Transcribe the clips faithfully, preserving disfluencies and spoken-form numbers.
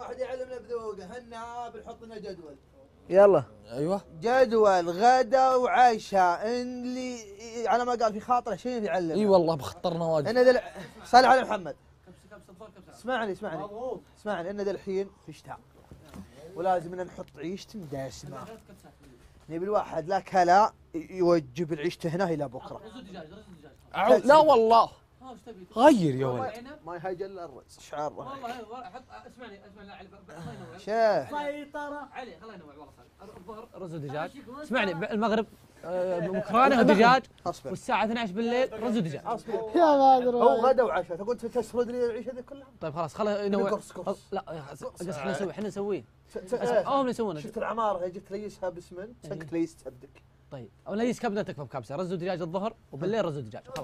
واحد يعلمنا بذوقه، هنا بنحط لنا جدول. يلا. ايوه. جدول غدا وعشاء اللي على ما قال في خاطره شيء يعلم. اي والله بخطرنا واجد. ان ذا صل على محمد. اسمعني اسمعني اسمعني ان ذا الحين في شتاء ولازم ان نحط عيشته دسمه. نبي الواحد لا كلا يوجب العيشته هنا الى بكره. أعوذ. لا والله غير يا ولد. ما يهاج الا الرز شعار. والله حط اسمعني اسمعني علي الله ينور شيخ سيطرة علي الله ينور والله الظهر رز ودجاج. اسمعني المغرب مكرونه ودجاج والساعه اثنعش بالليل رز ودجاج. يا غادر هو غدا وعشاء تقول تسرد لي العيشه ذي كلها. طيب خلاص خلينا ننوع. لا قص احنا نسوي احنا نسويه. هم يسوونه. شفت العماره جيت تليسها باسمنت سكت ليست تبدك. طيب او ليس كبده تكفى بكبسه رز ودجاج الظهر وبالليل رز ودجاج خلاص.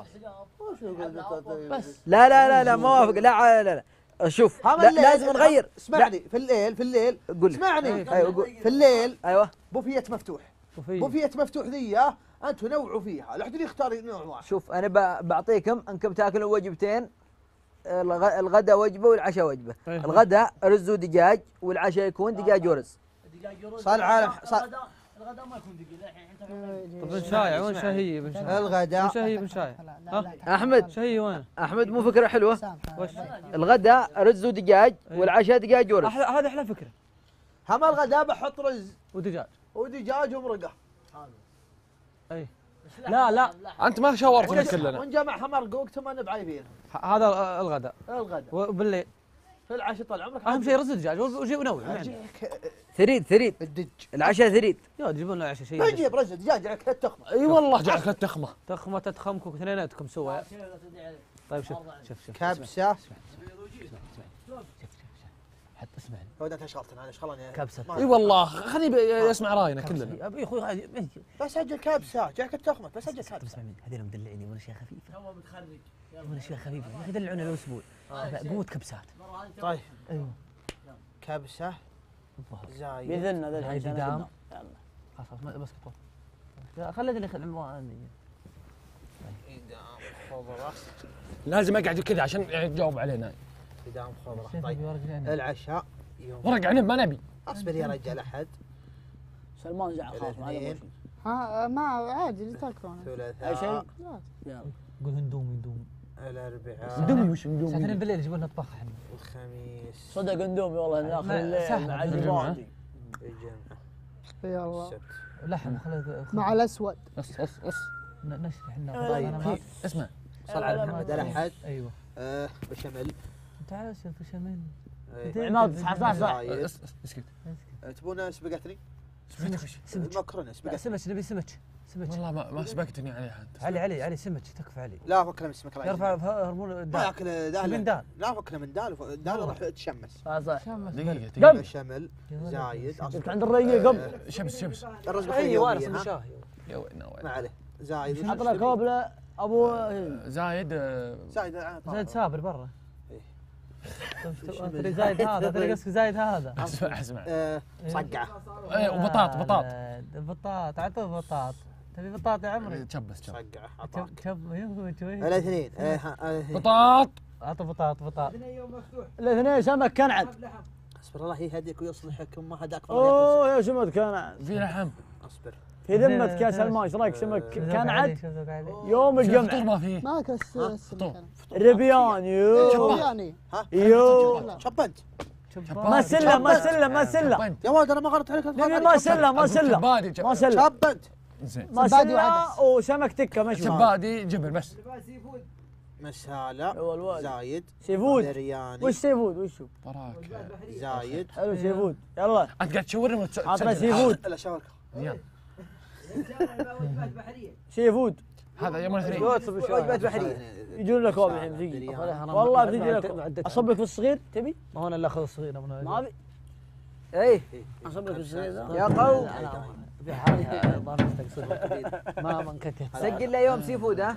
بس لا لا لا لا ما وافق. لا لا لا شوف لازم نغير. اسمعني في الليل في الليل قول اسمعني ايوه في الليل ايوه بوفيه مفتوح. بوفيه مفتوح ذي انتم نوعوا فيها لا حد يختار نوع واحد. شوف انا بعطيكم انكم تاكلوا وجبتين. الغداء وجبه والعشاء وجبه. الغداء رز ودجاج والعشاء يكون دجاج ورز. صار عالم صار الغداء ما يكون دقيق الحين طب بن شايع وين شهيه بن شايع؟ الغداء وين شهيه بن شايع؟ احمد شهيه وين؟ احمد مو فكره حلوه؟ وش؟ الغداء رز ودجاج والعشاء دجاج ورز. هذا احلى فكره. هم الغداء بحط رز ودجاج ودجاج ومرقه. اي لا لا انت ما شاورتنا كلنا. ونجمع مرقه وقت ما نبعايبين. هذا الغداء. الغداء وبالليل في العشاء طال عمرك اهم شيء رز الدجاج وجي ونوع يعني. ثريد ثريد الدج العشاء ثريد. يا تجيبون لنا عشاء شيء. نجيب رز دجاج على ثلاث تخمه. اي والله جعلك ثلاث تخمه. تخمه تتخمكم اثنيناتكم سوا. طيب شوف شوف شوف كبسه. حتى اسمعني. ودت اشغلتنا انا شغلني كبسه. اي والله خليني يسمع راينا كلنا. يا اخوي بس اجل كبسه جاك التخمه بس اجل كبسه. اسمع مني هذول مدلعيني وانا شيء خفيفه. تو متخرج وانا شيء خفيفه يا اخي دلعونا الاسبوع. قوه كبسات. طيب ايوه كبسه زايد باذن ذا الحين يلا خلاص بس كفو. خليني العنوان. خضره لازم اقعد كذا عشان تجاوب علينا. قدام خضره. طيب العشاء ورق عنب ما نبي. اصبر يا رجال احد. سلمان زعل خلاص ما له ها ما عادي اللي تاكلونه. ثلاثاء اي شيء؟ يلا قول هندومي هندومي. الاربعاء اندومي وش اندومي؟ الساعة اثنين بالليل يجيبون نطبخ احنا. الخميس صدق اندومي والله اخر الليل مع الجمعه. الجمعه يلا السبت لحم خليه مع الاسود. اص اص اص نشرح احنا. طيب اسمع صل على محمد الاحد. ايوه آه بشمل. تعال شوف بشمل. عماد صح صح صح. اسكت. تبون سبقتني؟ سمك المكرونه سبقتني. سمك نبي سمك سمك. والله ما ما سبقتني عليها انت. علي علي علي سمك تكفى علي. لا فكنا من السمك يرفع هرمون ما الدال. ياكل دال. من دال. لا فكنا من دال دال راح تشمس. صح صح. دقيقة دقيقة. بشمل زايد جبت عند الرقيق قبل. شمس شمس. الرز اي بخليه وارث يوميا. الشاهي. يا وين وين. ما عليه زايد. حط له كوبله ابو زايد. زايد زايد سابر برا. إيه. ترى زايد هذا ترى قصدك زايد هذا. اسمع اسمع. آه، صقعه. ايه وبطاط بطاط. بطاط اعطوه بطاط. تبي بطاط يا عمري؟ تشبس تشبس. صقعه عطاك. كب يا شوي. الاثنين بطاط. اعطوا بطاط بطاط. الاثنين سمك كنعد. اصبر الله يهديك ويصلحك ما حداك. اوه يا سمك كنعد. في لحم. اصبر. في ذمة كاس الماء ايش رايك سمك كنعد يوم الجمعة. ما فيه. ما كس السمك. ربيان يو يعني ها يو شبنت. ما سله ما سله ما سله يا ولد انا ما غلطت عليك. نبي ما سله ما سله ما سله شبنت. زين. ما سله وسمك تكه مشوي. شبادي جبل بس. مسالة زايد. سي فود. برياني. وش سي فود وش هو؟ براك. زايد. حلو سي فود يلا. انت قاعد تشورني عطنا سي فود. لا شاورك. يلا. سي فود. هذا يوم الاثنين. وجبات بحريه. يجون لك كوب الحين بتجي والله بتجي لك. اصب لك في الصغير تبي؟ ما هو انا اللي اخذ الصغير ما ابي. اي اصب لك في الصغير يا قوم. في حالي ما ما انكتت. سجل لي يوم سي فود ها.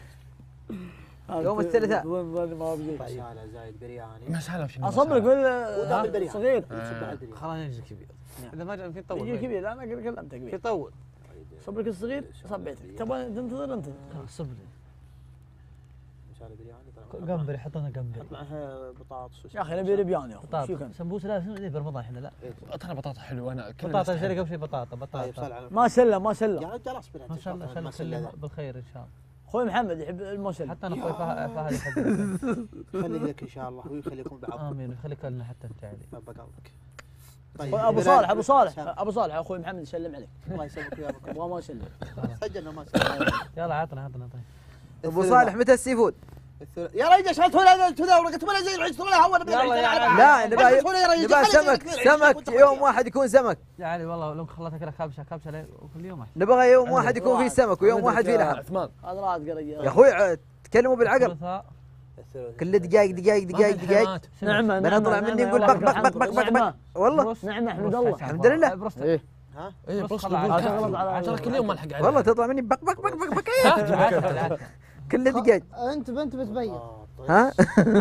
يوم الثلاثاء. مسالة زايد برياني. مسالة شنو؟ اصب لك في الصغير. خلاص يجي كبير. اذا ما جاء في طول. يجي كبير انا كلمتك كبير. يطول. صب لك الصغير صبيتك تبغى تنتظر انت. صب لي. مسالة برياني طال قنبري حطنا قنبري. معها بطاطس. يا اخي نبي ربيان يا اخي. بطاطا سمبوسه لا شنو برمضان احنا لا. ترى بطاطا حلوه انا بطاطا شري قبل شيء بطاطا بطاطا. ما سله ما سله. يا رجال اصبر ما شاء الله ما شاء الله بالخير ان شاء الله. اخوي محمد يحب المسله. حتى انا اخوي فهد يحب. خليه لك ان شاء الله ويخليكم بعض. امين ويخليك لنا حتى انت علي. رب قلبك. طيب ابو صالح ابو صالح ابو صالح اخوي محمد يسلم عليك. الله يسلمك وياك. ابغى ما اسلم. سجلنا ما سجلنا. يلا عطنا عطنا طيب. ابو صالح متى السي فود؟ يا رجال شلتوا لنا انتوا ذا ورقت ولا زي العيش ولا هو لا نبغى نبغى سمك سمك يوم واحد يكون سمك. يا علي والله لو خليتها كذا كبشه كبشه كل يوم احسن. نبغى يوم واحد يكون فيه سمك ويوم واحد فيه لحم. عثمان هذا راسك يا رجال. يا اخوي تكلموا بالعقل. كل دقائق دقائق دقائق دقائق. نعمه بنطلع مني نقول بق بق بق بق بق والله. نعمه احمد الله. الحمد لله. ايه ها ايه بص ترى كل يوم ما الحق عليه والله تطلع مني بق بق بق بق بق كل دقائق. انت بنت بتبين. ها؟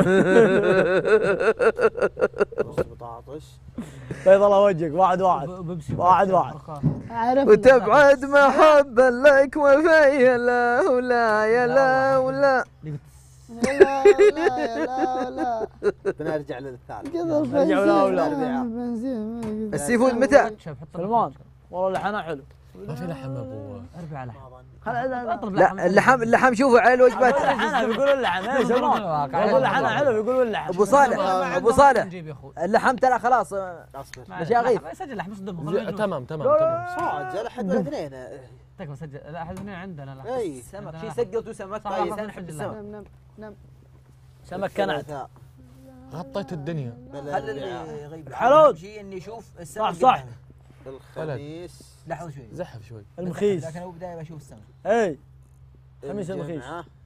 بطاطس. بيض الله وجهك واحد واحد واحد واحد. وتبعد محبا لك وفي لا ولا يا لا ولا. لا لا لا لا. بنرجع للثالث. نرجع ولا ولا. السي فود متى؟ سلمان والله لحنا حلو. ما في لحم ابو اربع لحم. اطلب لا اللحم اللحم شوفوا على الوجبات. لحنا بيقولوا اللحم يا سلمان. والله لحنا حلو بيقولوا اللحم. ابو صالح ابو صالح اللحم ترى خلاص مشاغيل. سجل لحم صدق تمام تمام تمام. صاج لحد الاثنين. تكفى سجل لا احد اثنين عندنا لا. اي سمك شي سقط سمك طيب انا احب السمك. نم نم سمك كنعت. غطيت الدنيا. خلي اللي يغيب حلول. شيء اني اشوف صح السمك. صح. الخميس. لحظه شوي. زحف شوي. المخيس. لكن هو بدايه بشوف السمك. اي خميس المخيس.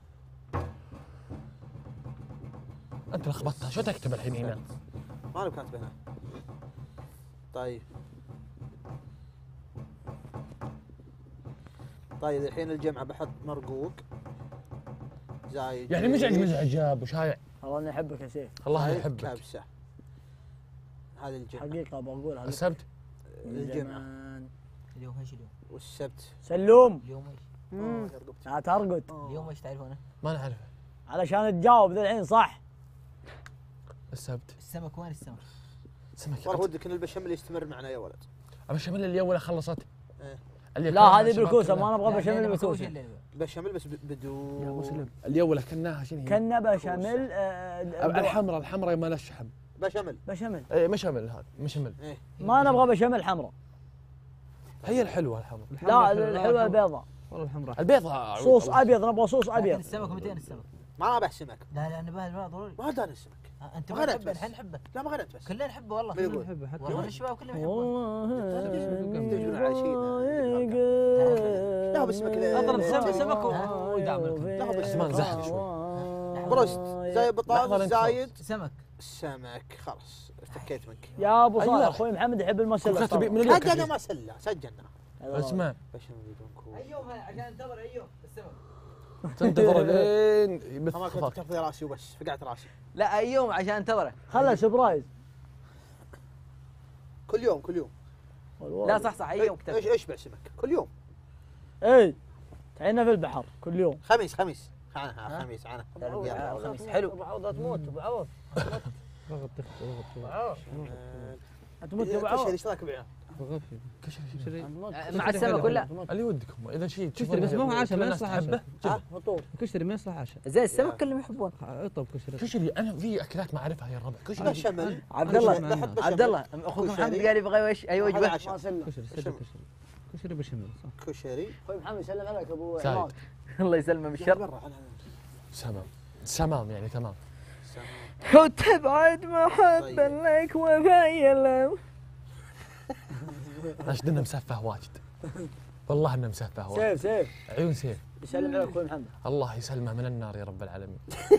انت لخبطتها شو تكتب الحين هنا؟ ما انا كاتب هنا. طيب طيب الحين الجمعة بحط مرقوق زايد يعني مزعج مزعج يا ابو شايع. والله اني احبك يا سيف. الله يحبك. كبسة. هذه الجمعة. حقيقة بقول هذا. السبت. الجمعة. اليوم ايش اليوم؟ والسبت. سلوم. اليوم ايش؟ لا ترقد. اليوم ايش تعرفونه؟ ما نعرف. علشان تجاوب ذا الحين صح. السبت. السمك وين السمك؟ سمك. والله ودك ان البشاميل يستمر معنا يا ولد. البشاميل اللي اول خلصت. ايه. لا هذه بالكوسه ما نبغى بشاميل بالكوسه. بشاميل بس بدون. يا مسلم. اللي اول كناها شنو هي؟ كنا بشاميل الحمراء الحمراء ما لها شحم. بشاميل. بشاميل. ايه مشامل هذا مشامل. ايه. ما نبغى بشاميل حمراء. هي الحلوه الحمراء. لا الحلوه البيضاء. والله الحمراء. البيضاء صوص ابيض نبغى صوص ابيض. السمك متين السمك؟ ما ابى السمك. لا لا نبغى ضروري. ما داني السمك. انت ما ما غنت تحبه بس. الحين نحبه. لا ما غنت بس. كلنا نحبه والله. كلنا نحبه حتى والله الشباب كلهم يحبه. لا بس سمك. اضرب سمك سمك ويدعم. لا بس زمان زحف شوي. بروست زايد بطاطس زايد سمك. سمك خلاص استكيت منك. يا ابو صالح اخوي محمد يحب المسله. سجلنا ما سله سجلنا. اسمع. بشاميل بدون كوس. ايوم عشان انتظر ايوم السمك. تنتظر لين يبث ما كنت خفاك. تفضي راسي وبس فقعت راسي. لا ايوم عشان انتظره. خله سبرايز. كل يوم كل يوم. لا صح صح ايوم كتبت. ايش اشبع سمك كل يوم. اي تعينا في البحر كل يوم. خميس خميس عنها خميس عنها. خميس حلو. ابو عوض تموت ابو عوض. ضغط ضغط تموت يا ابو عوض. كشري ايش رايك بعيال؟ كشري مع السمك ولا؟ اللي ودكم اذا شيء كشري بس ما هو عشاء ما يصلح عشاء. فطور. كشري ما يصلح عشاء. زي السمك كلهم يحبون. اطلب كشري. كشري انا في اكلات ما اعرفها يا الربع كشري. بشاميل. عبد الله عبد الله اخوك محمد قال يبغى ايش اي وجبه؟ ما سله. كشري كشري كشري بشاميل صح. كشري. اخوي محمد يسلم عليك ابو سعيد. عماد. الله يسلمه من الشر. سمام سمام يعني تمام. وتبعد محبا لك وفي لو. عشان انه مسفه واجد. والله انه مسفه واجد. سيف سيف. عيون سيف. يسلم عليك اخوي محمد. الله يسلمه من النار يا رب العالمين.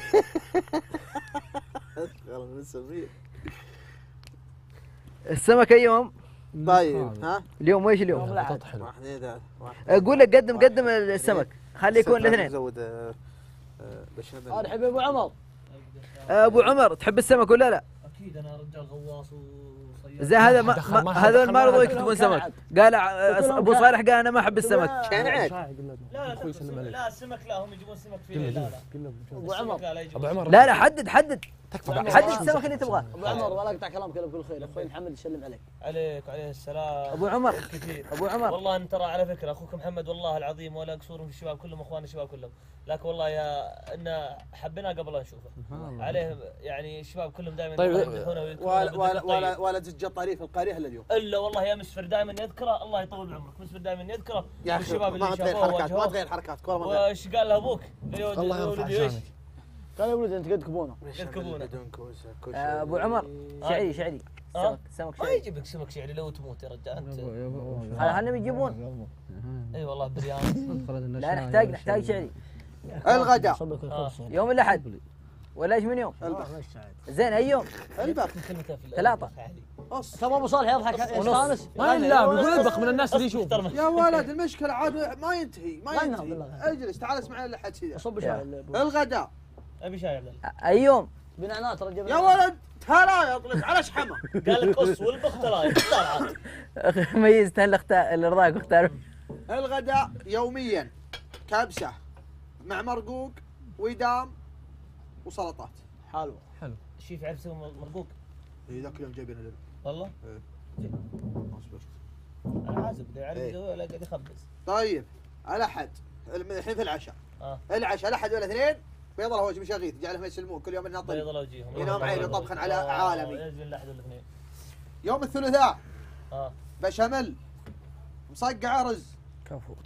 السمك يوم. طيب ها اليوم ايش اليوم؟ بطاطا حلو. واحد اثنين اقول لك قدم قدم السمك خلي يكون الاثنين. زود بشاميل. انا احب ابو عمر. ابو عمر تحب السمك ولا لا؟ اكيد انا رجال غواص وصياد. زين هذا ما دخل- ما- ما هذول دخل ما رضوا معنا. يكتبون سمك. قال ع- ابو صالح قال انا ما احب السمك. كنعد. لا لا تقصد- لا السمك لا هم يجيبون سمك فيليه لا لا. ابو عمر لا لا يجيبون ابو عمر لا لا حدد حدد تكفى حدد السمك اللي تبغاه. ابو عمر ولا اقطع كلامك الا بكل خير، اخوي محمد يسلم عليك. عليك وعليه السلام. ابو عمر كثير ابو عمر والله ان ترى على فكره اخوك محمد والله العظيم ولا قصور في الشباب كلهم اخواننا الشباب كلهم، لكن والله يا ان حبيناه قبل لا نشوفه عليه يعني الشباب كلهم دائما طيب، يمدحونه ويذكرونه ولا بالذكر ولا ولا الطيب. ولا زج الطريف القارئ الا اليوم. الا والله يا مسفر دائما يذكره الله يطول بعمرك، مسفر دائما يذكره يا اخي والشباب ما اللي تغير شافوه حركات ما وواجهوه. تغير حركاتك والله ما تغير. وايش قال له ابوك؟ الله يرفع ايش؟ شانك. قال يا ولد انت قد كبونه. يركبونه. آه، ابو عمر شعري شعري آه. سمك سمك ما شعري. يجيب لك سمك شعري لو تموت يا رجال انت. هذا هنم يجيبون. اي والله بريان. لا نحتاج نحتاج شعري. الغداء آه. يوم الاحد ولا ايش من يوم؟ زين اي يوم؟ الباب كلمته في ثلاثة. تبغى ابو صالح يضحك يستانس؟ ما لا بيقول اذبح من الناس اللي يشوف. يا ولد المشكلة عاد ما ينتهي ما ما ينهض ينتهي. بالله. اجلس تعال اسمع لحد كذا. صب شاي. الغداء ابي شاي يا عبد الله. اي يوم؟ بنعنات رجل. يا ولد ترى يطلق على شحمه. قال لك قص والبخ ترى اختار عاد. ميزت اللي اختار اللي رضاك واختار. الغداء يوميا كبسة مع مرقوق ويدام وسلطات. حلو. الشيف يعرف يسوي مرقوق اي ذاك اليوم جايبين لنا. والله. اصبر. انا حاسب اللي يعرف إيه. يسوي ولا قاعد يخبز. طيب الاحد الحين في العشاء. اه العشاء الاحد ولا اثنين بيض له وجه شغيث جعلهم يسلمون كل يوم انها بيض طيب. الله وجيههم. ينام عيني طبخا على عالمي. ينزل الاحد والاثنين. يوم الثلاثاء اه بشاميل مصقع رز. كفو.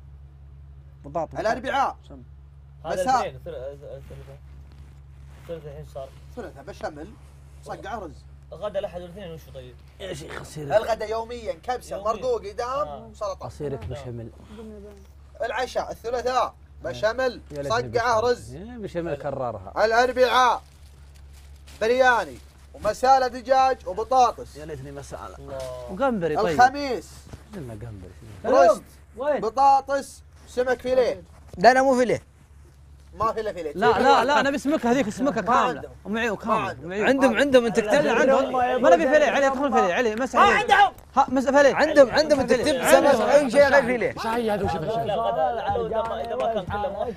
بطاطا. الاربعاء هذا مساء. الاثنين ثلاثة ثلاثة الحين صار. ثلاثاء بشاميل مصقع رز. غدا الاحد والاثنين وشو طيب؟ يا شيخ اصير الغداء يوميا كبسه يومياً. مرقوق آه. إدام وسلطه. اصيرك بشمل. العشاء الثلاثاء بشاميل يا ليتني مصقعه رز. بشمل كررها. الاربعاء برياني ومسالة دجاج وبطاطس. يا ليتني مسألة. الله. وقنبري طيب. الخميس لنا قنبري. روست وين؟ بطاطس سمك فيليه. لا لا مو فيليه. ما في الا فيليه. لا لا لا نبي سمكه هذيك السمكه كامله عندهم. ومعيو كامله ومعيو. عندهم عندهم انت تكتب لا عندهم ما نبي فيليه علي يدخل فيليه علي مسح ما عندهم. ها مس فيليه عندهم عندهم انت تكتب سمك اي شيء غير فيليه. شاي هذا وش لا غدا لو اذا ما اذا ما كان كله موحد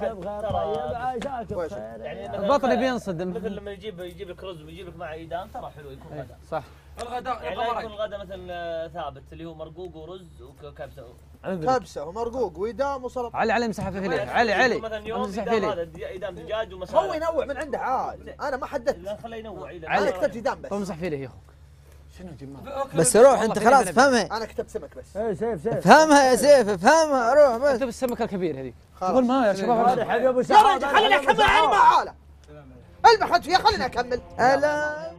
ترى يعني مثلاً- البطل بينصدم. مثل لما يجيب يجيب لك رز ويجيب لك معه ايدام ترى حلو يكون غدا. صح. الغداء يعني لا يكون الغداء مثلا ثابت اللي هو مرقوق ورز وكبسه. كبسه ومرقوق وإدام وسلطه. علي علي مسح في فيليه علي علي مثلا يوم مسح ايدام فيليه. هذا ايدام دجاج هو ومسالة. ينوع من عنده عاد. انا ما حددت. لا خليه ينوع. انا كتبت إدام بس. مسح فيليه يا اخوك. بس روح انت خلاص افهمها انا كتبت سمك بس. اي سيف سيف. افهمها يا سيف افهمها روح بس. اكتب السمكه الكبير هذيك. خلاص. تقول ما يا شباب هذا حبيب ابو يا سعود. رجل خليني اكمل عيني ما حاله. المحج فيها خليني اكمل. لا